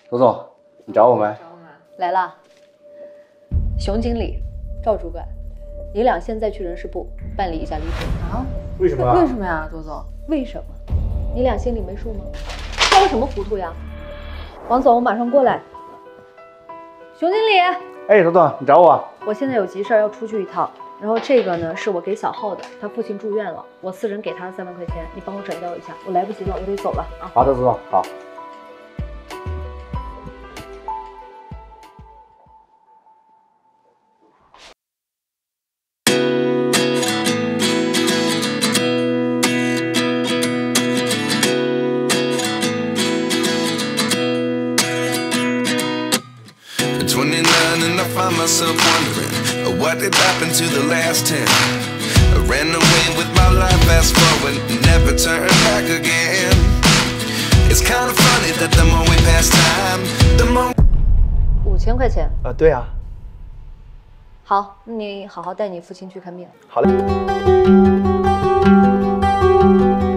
周总，你找我没？ 来了。熊经理，赵主管，你俩现在去人事部办理一下离职。 啊？ 为什么？ 为什么呀，周总？ 为什么？你俩心里没数吗？装什么糊涂呀？王总，我马上过来。熊经理， 哎，周总，你找我？ 我现在有急事要出去一趟，然后这个呢是我给小浩的，他父亲住院了，我私人给他的3万块钱，你帮我转交一下，我来不及了，我得走了啊。 好的，周总，好。 Myself wondering what did happen to the last 10. I ran away with my life, fast forward, never turn back again. It's kind of funny that the more we pass time, the more. 5000块钱。 对啊。 好，你好好带你父亲去看病。 好嘞。